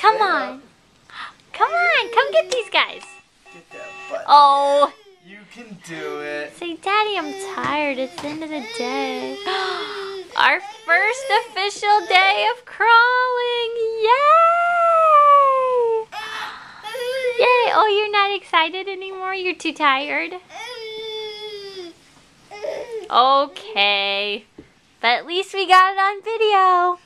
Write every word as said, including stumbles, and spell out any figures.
Come on. Come on. Come get these guys. Get that butt. Oh. You can do it. Say, Daddy, I'm tired. It's the end of the day. Our first official day of crawling. Yay! Yay! Oh, you're not excited anymore? You're too tired? Okay. But at least we got it on video.